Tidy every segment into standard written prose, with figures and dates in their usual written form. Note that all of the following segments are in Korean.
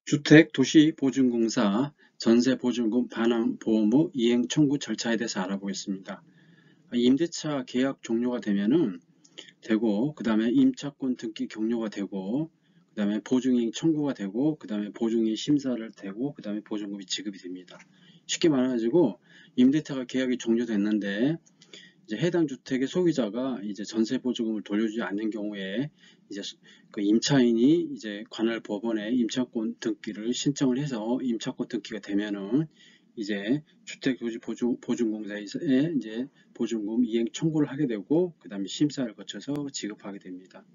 주택도시보증공사 전세보증금 반환보험 후 이행 청구 절차에 대해서 알아보겠습니다. 임대차 계약 종료가 되면은 되고, 그 다음에 임차권 등기 격려가 되고, 그 다음에 보증이행 청구가 되고, 그 다음에 보증이행 심사를 되고, 그 다음에 보증금이 지급이 됩니다. 쉽게 말해가지고 임대차가 계약이 종료됐는데 이제 해당 주택의 소유자가 이제 전세 보증금을 돌려주지 않는 경우에 이제 그 임차인이 이제 관할 법원에 임차권 등기를 신청을 해서 임차권 등기가 되면은 이제 주택도시보증공사에 이제 보증금 이행 청구를 하게 되고 그 다음에 심사를 거쳐서 지급하게 됩니다.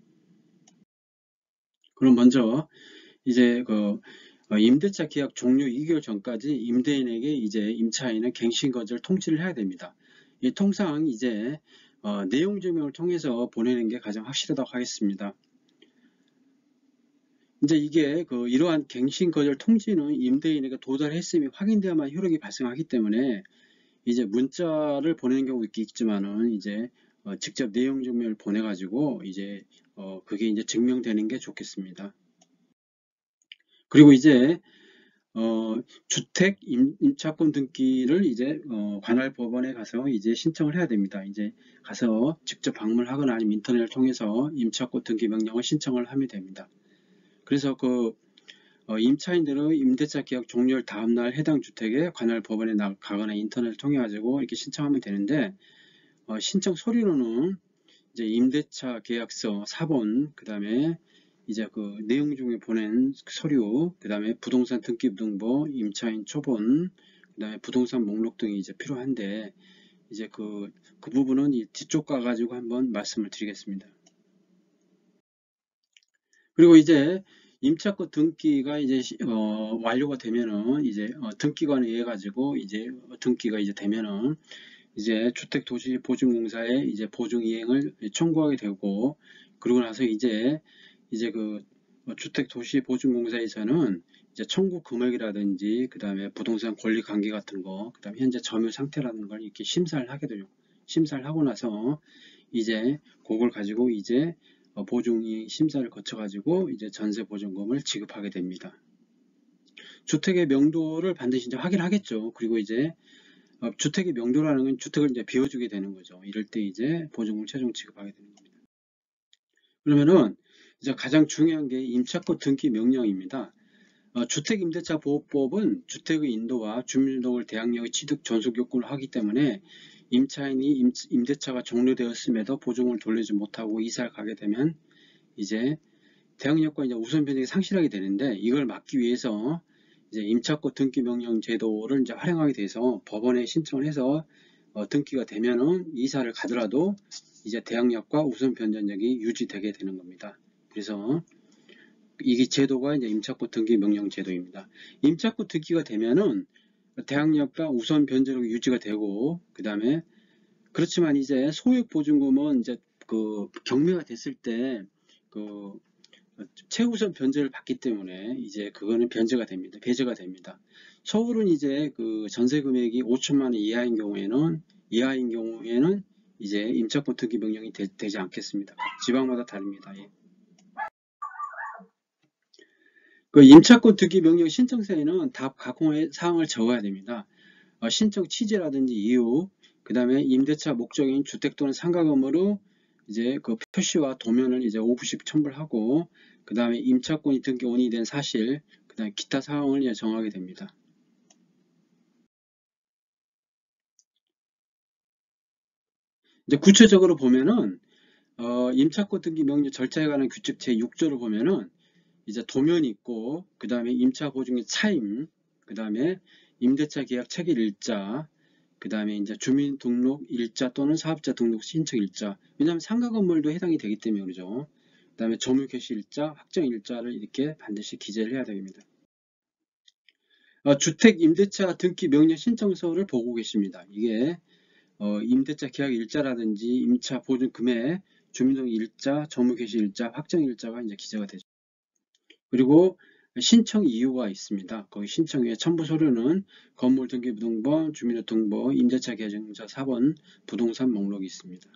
그럼 먼저 이제 임대차 계약 종료 2개월 전까지 임대인에게 이제 임차인은 갱신거절 통지를 해야 됩니다. 이 통상 이제 내용 증명을 통해서 보내는 게 가장 확실하다고 하겠습니다. 이제 이게 이러한 갱신거절 통지는 임대인에게 도달했음이 확인되어야만 효력이 발생하기 때문에 이제 문자를 보내는 경우도 있지만은 이제 직접 내용 증명을 보내 가지고 이제 그게 이제 증명되는 게 좋겠습니다. 그리고 이제 주택 임차권 등기를 이제 관할 법원에 가서 이제 신청을 해야 됩니다. 이제 가서 직접 방문을 하거나 아니면 인터넷을 통해서 임차권 등기 명령을 신청을 하면 됩니다. 그래서 임차인들은 임대차 계약 종료일 다음날 해당 주택에 관할 법원에 가거나 인터넷을 통해 가지고 이렇게 신청하면 되는데 신청 서류로는 이제 임대차 계약서 사본, 그 다음에 이제 내용 중에 보낸 서류, 그 다음에 부동산 등기부등본, 임차인 초본, 그 다음에 부동산 목록 등이 이제 필요한데 이제 그 부분은 이 뒤쪽 가가지고 한번 말씀을 드리겠습니다. 그리고 이제 임차권 등기가 이제 완료가 되면은 이제 등기관에 의해 가지고 이제 등기가 이제 되면은 이제 주택도시보증공사에 이제 보증이행을 청구하게 되고, 그러고 나서 이제 주택도시보증공사에서는 이제 청구 금액이라든지 그 다음에 부동산 권리 관계 같은 거, 그 다음에 현재 점유 상태라는 걸 이렇게 심사를 하게 되죠. 심사를 하고 나서 이제 그걸 가지고 이제 보증이행 심사를 거쳐 가지고 이제 전세 보증금을 지급하게 됩니다. 주택의 명도를 반드시 이제 확인하겠죠. 그리고 이제 주택의 명도라는 건 주택을 이제 비워주게 되는 거죠. 이럴 때 이제 보증금 최종 지급하게 되는 겁니다. 그러면은 이제 가장 중요한 게 임차권 등기 명령입니다. 주택임대차보호법은 주택의 인도와 주민등록을 대항력의 취득 전속 요건을 하기 때문에 임차인이 임대차가 종료되었음에도 보증금을 돌리지 못하고 이사를 가게 되면 이제 대항력과 이제 우선 변경이 상실하게 되는데, 이걸 막기 위해서 이제 임차권 등기 명령 제도를 이제 활용하게 돼서 법원에 신청을 해서 등기가 되면은 이사를 가더라도 이제 대항력과 우선 변전력이 유지되게 되는 겁니다. 그래서 이게 제도가 이제 임차권 등기 명령 제도입니다. 임차권 등기가 되면은 대항력과 우선 변전력이 유지가 되고, 그 다음에 그렇지만 이제 소액 보증금은 이제 경매가 됐을 때 최우선 변제를 받기 때문에 이제 그거는 변제가 됩니다. 배제가 됩니다. 서울은 이제 전세 금액이 5천만 원 이하인 경우에는 이제 임차권 등기 명령이 되지 않겠습니다. 각 지방마다 다릅니다. 예. 임차권 등기 명령 신청서에는 다 각호의 사항을 적어야 됩니다. 신청 취지라든지 이유, 그 다음에 임대차 목적인 주택 또는 상가 건물로 이제 표시와 도면을 이제 오부식 첨부를 하고, 그 다음에 임차권이 등기 원인이 된 사실, 그 다음에 기타 사항을 이제 정하게 됩니다. 이제 구체적으로 보면은 임차권 등기 명령 절차에 관한 규칙 제6조를 보면은 이제 도면이 있고, 그 다음에 임차 보증의 차임, 그 다음에 임대차 계약 체결 일자, 그 다음에 이제 주민등록 일자 또는 사업자 등록 신청 일자, 왜냐하면 상가 건물도 해당이 되기 때문에 그러죠. 그 다음에 점유 개시 일자, 확정 일자를 이렇게 반드시 기재를 해야 됩니다. 주택 임대차 등기 명령 신청서를 보고 계십니다. 이게 임대차 계약 일자라든지 임차 보증 금액, 주민등록 일자, 점유 개시 일자, 확정 일자가 이제 기재가 되죠. 그리고 신청 이유가 있습니다. 거기 신청의 첨부 서류는 건물 등기부등본, 주민등록번, 임대차 계약증서 4번, 부동산 목록이 있습니다.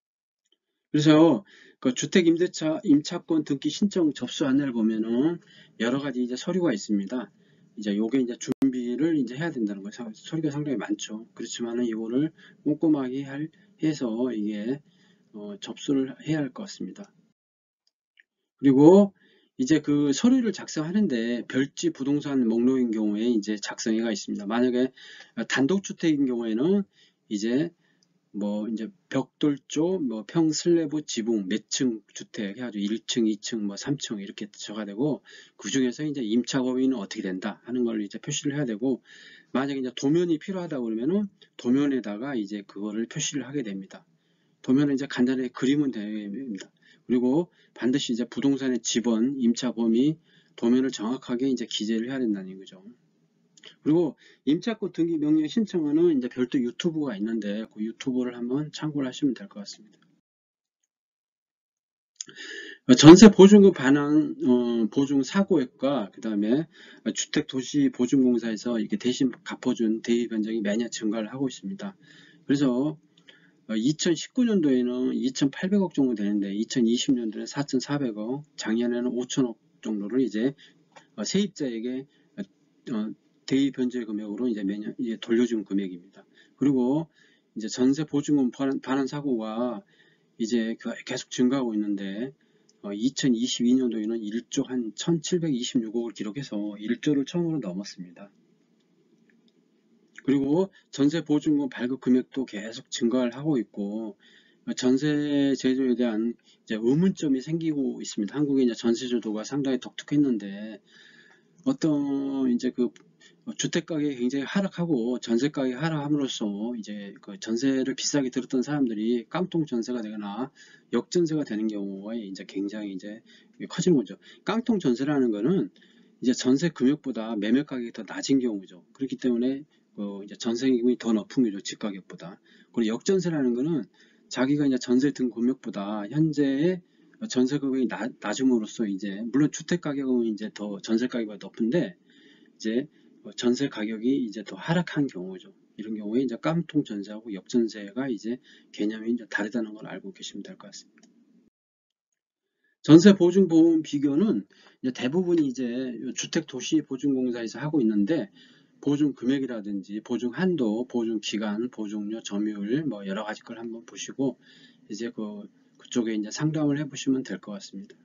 그래서 주택 임대차 임차권 등기 신청 접수 안내를 보면은 여러 가지 이제 서류가 있습니다. 이제 요게 이제 준비를 이제 해야 된다는 거예요. 서류가 상당히 많죠. 그렇지만은 이거를 꼼꼼하게 해서 이게 접수를 해야 할 것 같습니다. 그리고 이제 그 서류를 작성하는데 별지 부동산 목록인 경우에 이제 작성해가 있습니다. 만약에 단독주택인 경우에는 이제 뭐 이제 벽돌조, 뭐 평슬래브 지붕 몇 층 주택 해가지고 1층, 2층, 뭐 3층 이렇게 적어야 되고 그 중에서 이제 임차 범위는 어떻게 된다 하는 걸 이제 표시를 해야 되고 만약에 이제 도면이 필요하다 그러면은 도면에다가 이제 그거를 표시를 하게 됩니다. 도면은 이제 간단하게 그리면 됩니다. 그리고 반드시 이제 부동산의 지번, 임차 범위, 도면을 정확하게 이제 기재를 해야 된다는 거죠. 그리고 임차권 등기 명령 신청은 이제 별도 유튜브가 있는데 그 유튜브를 한번 참고를 하시면 될 것 같습니다. 전세 보증금 반환 보증 사고액과 그 다음에 주택도시보증공사에서 이렇게 대신 갚아준 대위 변경이 매년 증가를 하고 있습니다. 그래서 2019년도에는 2,800억 정도 되는데 2020년도에는 4,400억, 작년에는 5,000억 정도를 이제 세입자에게 대위 변제 금액으로 이제 매년 이제 돌려준 금액입니다. 그리고 이제 전세 보증금 반환 사고가 이제 계속 증가하고 있는데 2022년도에는 1조 한 1,726억을 기록해서 1조를 처음으로 넘었습니다. 그리고 전세 보증금 발급 금액도 계속 증가를 하고 있고 전세 제도에 대한 이제 의문점이 생기고 있습니다. 한국의 이제 전세 제도가 상당히 독특했는데 어떤 이제 그 주택 가격이 굉장히 하락하고 전세 가격이 하락함으로써 이제 그 전세를 비싸게 들었던 사람들이 깡통 전세가 되거나 역전세가 되는 경우가 이제 굉장히 이제 커지는 거죠. 깡통 전세라는 거는 이제 전세 금액보다 매매 가격이 더 낮은 경우죠. 그렇기 때문에 이제 전세금이 더 높은 거죠. 집 가격보다. 그리고 역전세라는 거는 자기가 이제 전세 든 금액보다 현재의 전세 금액이 낮음으로써 이제 물론 주택 가격은 이제 더 전세 가격보다 높은데 이제 전세 가격이 이제 더 하락한 경우죠. 이런 경우에 이제 깡통 전세하고 역전세가 이제 개념이 이제 다르다는 걸 알고 계시면 될 것 같습니다. 전세 보증 보험 비교는 이제 대부분이 이제 주택도시보증공사에서 하고 있는데 보증 금액이라든지 보증 한도, 보증 기간, 보증료, 점유율 뭐 여러 가지 걸 한번 보시고 이제 그쪽에 이제 상담을 해보시면 될 것 같습니다.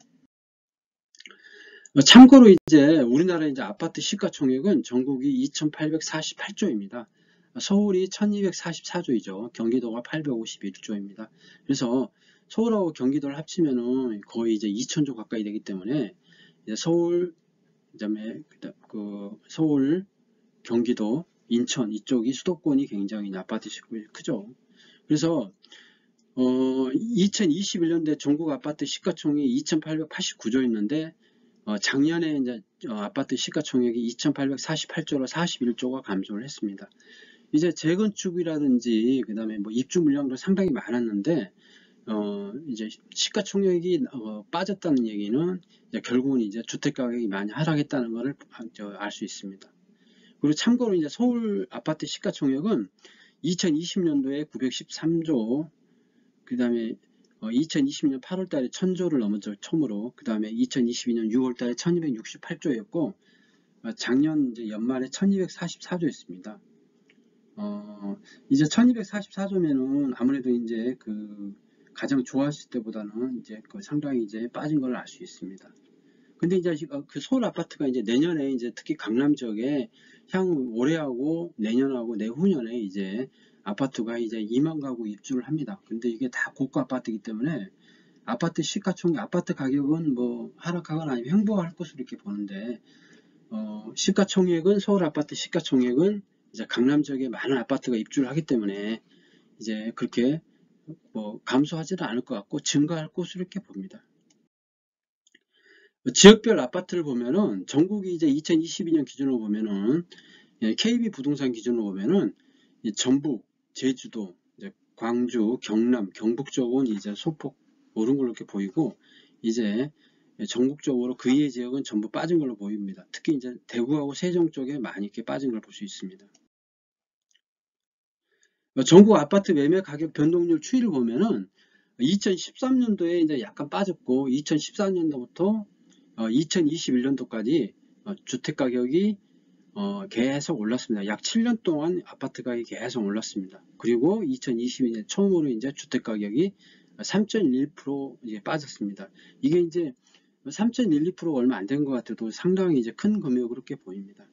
참고로 이제 우리나라 이제 아파트 시가총액은 전국이 2,848조입니다. 서울이 1,244조이죠. 경기도가 851조입니다. 그래서 서울하고 경기도를 합치면은 거의 이제 2,000조 가까이 되기 때문에 이제 서울, 그다음에 서울, 경기도, 인천 이쪽이 수도권이 굉장히 아파트 시가가 크죠. 그래서 2021년대 전국 아파트 시가총액이 2,889조였는데 작년에 이제 아파트 시가총액이 2,848조로 41조가 감소를 했습니다. 이제 재건축이라든지 그 다음에 뭐 입주 물량도 상당히 많았는데 이제 시가총액이 빠졌다는 얘기는 이제 결국은 이제 주택 가격이 많이 하락했다는 것을 알 수 있습니다. 그리고 참고로 이제 서울 아파트 시가총액은 2020년도에 913조, 그 다음에 2020년 8월 달에 1000조를 넘었죠. 처음으로. 그 다음에 2022년 6월 달에 1268조였고 작년 이제 연말에 1244조였습니다. 이제 1244조면은 아무래도 이제 가장 좋았을 때보다는 이제 상당히 이제 빠진 걸 알 수 있습니다. 근데 이제 그 서울 아파트가 이제 내년에 이제 특히 강남 지역에 향후 올해하고 내년하고 내후년에 이제 아파트가 이제 2만 가구 입주를 합니다. 근데 이게 다 고가 아파트이기 때문에 아파트 시가총액, 아파트 가격은 뭐 하락하거나 아니면 횡보할 것으로 이렇게 보는데 시가총액은 서울 아파트 시가총액은 이제 강남 지역에 많은 아파트가 입주를 하기 때문에 이제 그렇게 뭐 감소하지는 않을 것 같고 증가할 것으로 이렇게 봅니다. 지역별 아파트를 보면은 전국이 이제 2022년 기준으로 보면은 KB 부동산 기준으로 보면은 전북, 제주도, 이제 광주, 경남, 경북 쪽은 이제 소폭 오른 걸로 이렇게 보이고 이제 전국적으로 그 이외 지역은 전부 빠진 걸로 보입니다. 특히 이제 대구하고 세종 쪽에 많이 이렇게 빠진 걸 볼 수 있습니다. 전국 아파트 매매 가격 변동률 추이를 보면은 2013년도에 이제 약간 빠졌고 2014년도부터 2021년도까지 주택 가격이 계속 올랐습니다. 약 7년 동안 아파트 가격이 계속 올랐습니다. 그리고 2022년 처음으로 이제 주택 가격이 3.12% 이제 빠졌습니다. 이게 이제 3.12%가 얼마 안 된 것 같아도 상당히 이제 큰 금액으로 그렇게 보입니다.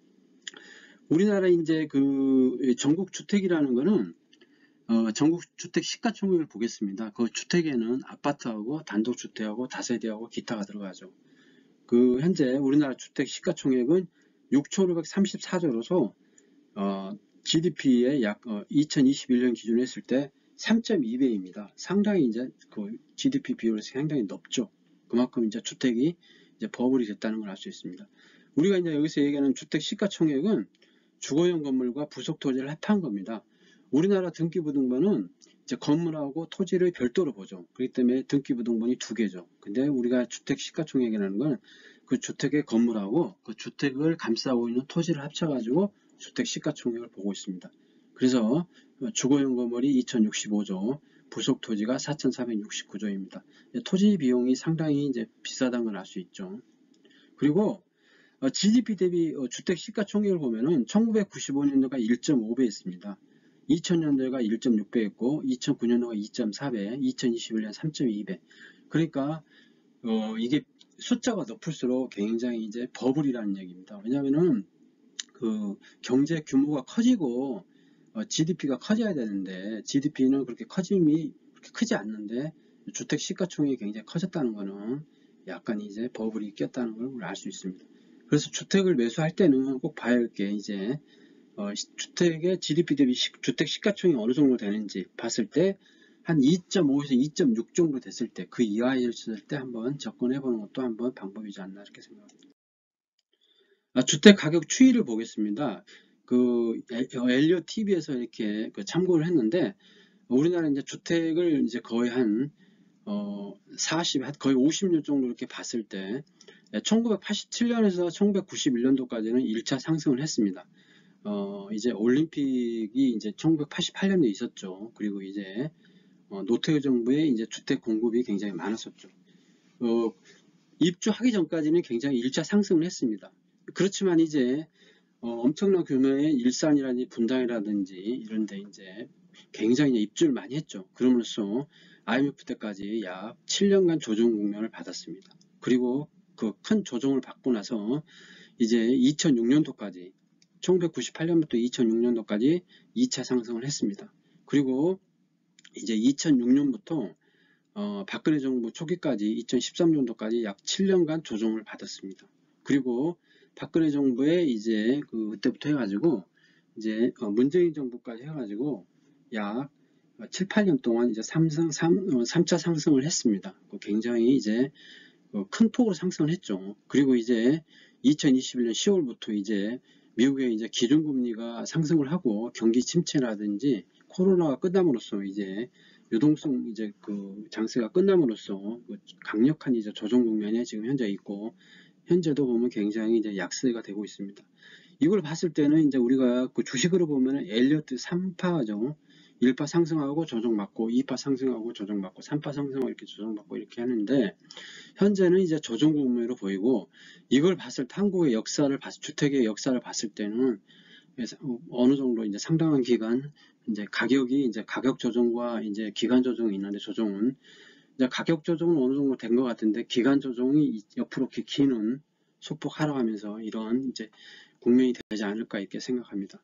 우리나라 이제 그 전국 주택이라는 거는 전국 주택 시가총액을 보겠습니다. 그 주택에는 아파트하고 단독주택하고 다세대하고 기타가 들어가죠. 그 현재 우리나라 주택 시가총액은 6,534조로서 GDP의 약 2021년 기준으로 했을 때 3.2배입니다. 상당히 이제 그 GDP 비율이 상당히 높죠. 그만큼 이제 주택이 이제 버블이 됐다는 걸 알 수 있습니다. 우리가 이제 여기서 얘기하는 주택 시가총액은 주거용 건물과 부속 토지를 합한 겁니다. 우리나라 등기부등본은 이제 건물하고 토지를 별도로 보죠. 그렇기 때문에 등기부등본이 두 개죠. 근데 우리가 주택 시가총액이라는 건 그 주택의 건물하고 그 주택을 감싸고 있는 토지를 합쳐가지고 주택 시가총액을 보고 있습니다. 그래서 주거용 건물이 2065조, 부속 토지가 4469조입니다. 토지 비용이 상당히 이제 비싸다는 걸 알 수 있죠. 그리고 GDP 대비 주택 시가총액을 보면은 1995년도가 1.5배였습니다. 2000년도가 1.6배였고 2009년도가 2.4배, 2021년 3.2배. 그러니까 이게 숫자가 높을수록 굉장히 이제 버블이라는 얘기입니다. 왜냐하면은 그 경제 규모가 커지고 GDP가 커져야 되는데 GDP는 그렇게 커짐이 그렇게 크지 않는데 주택 시가총액이 굉장히 커졌다는 거는 약간 이제 버블이 꼈다는 걸 알 수 있습니다. 그래서 주택을 매수할 때는 꼭 봐야 할 게 이제 주택의 GDP 대비 주택 시가총액이 어느 정도 되는지 봤을 때 한 2.5에서 2.6 정도 됐을 때 그 이하였을 때 한번 접근해 보는 것도 한번 방법이지 않나 이렇게 생각합니다. 주택 가격 추이를 보겠습니다. 그 엘리엇 TV에서 이렇게 참고를 했는데 우리나라 이제 주택을 이제 거의 한 40, 거의 50년 정도 이렇게 봤을 때 1987년에서 1991년도까지는 1차 상승을 했습니다. 이제 올림픽이 이제 1988년도에 있었죠. 그리고 이제 노태우 정부의 이제 주택 공급이 굉장히 많았었죠. 입주하기 전까지는 굉장히 1차 상승을 했습니다. 그렇지만 이제 엄청난 규모의 일산이라든지 분당이라든지 이런데 이제 굉장히 입주를 많이 했죠. 그러면서 IMF 때까지 약 7년간 조정 국면을 받았습니다. 그리고 그 큰 조정을 받고 나서 이제 2006년도까지 1998년부터 2006년도까지 2차 상승을 했습니다. 그리고 이제 2006년부터 박근혜 정부 초기까지 2013년도까지 약 7년간 조정을 받았습니다. 그리고 박근혜 정부의 이제 그때부터 해가지고 이제 문재인 정부까지 해가지고 약 7, 8년 동안 이제 3차 상승을 했습니다. 굉장히 이제 큰 폭으로 상승을 했죠. 그리고 이제 2021년 10월부터 이제 미국의 이제 기준금리가 상승을 하고 경기 침체라든지 코로나가 끝남으로써 이제 유동성 이제 그 장세가 끝남으로써 강력한 이제 조정 국면에 지금 현재 있고 현재도 보면 굉장히 이제 약세가 되고 있습니다. 이걸 봤을 때는 이제 우리가 그 주식으로 보면은 엘리어트 3파죠. 1파 상승하고 조정받고 2파 상승하고 조정받고 3파 상승하고 이렇게 조정받고 이렇게 하는데 현재는 이제 조정 국면으로 보이고 이걸 봤을 때 한국의 역사를 주택의 역사를 봤을 때는 어느 정도 이제 상당한 기간 이제 가격이 이제 가격 조정과 이제 기간 조정이 있는데 조정은 이제 가격 조정은 어느 정도 된 것 같은데 기간 조정이 옆으로 이렇게 기는 소폭 하락하면서 이런 이제 국면이 되지 않을까 이렇게 생각합니다.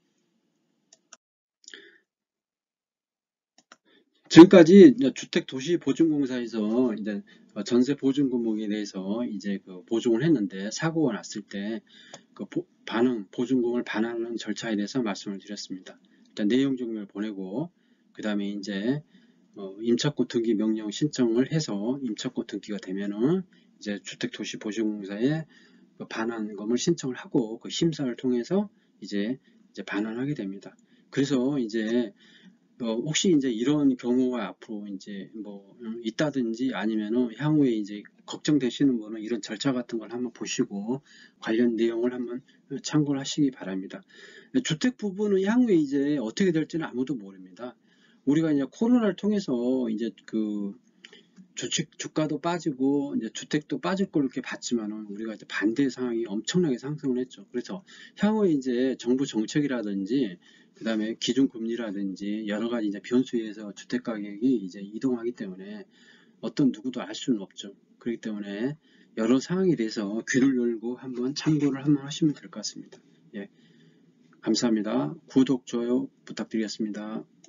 지금까지 주택도시보증공사에서 이제 전세 보증 금액에 대해서 이제 그 보증을 했는데 사고가 났을 때 그 보증금을 반환하는 절차에 대해서 말씀을 드렸습니다. 일단 내용 증명을 보내고 그 다음에 이제 임차권 등기 명령 신청을 해서 임차권 등기가 되면은 이제 주택도시보증공사에 그 반환금을 신청을 하고 그 심사를 통해서 이제 반환하게 됩니다. 그래서 이제 혹시 이제 이런 경우가 앞으로 이제 뭐 있다든지 아니면은 향후에 이제 걱정되시는 분은 이런 절차 같은 걸 한번 보시고 관련 내용을 한번 참고를 하시기 바랍니다. 주택 부분은 향후에 이제 어떻게 될지는 아무도 모릅니다. 우리가 이제 코로나를 통해서 이제 그 주가도 빠지고 이제 주택도 빠질 걸로 이렇게 봤지만은 우리가 이제 반대 상황이 엄청나게 상승을 했죠. 그래서 향후에 이제 정부 정책이라든지 그다음에 기준금리라든지 여러 가지 이제 변수에 의해서 주택 가격이 이제 이동하기 때문에 어떤 누구도 알 수는 없죠. 그렇기 때문에 여러 상황에 대해서 귀를 열고 한번 참고를 한번 하시면 될 것 같습니다. 예, 감사합니다. 구독, 좋아요 부탁드리겠습니다.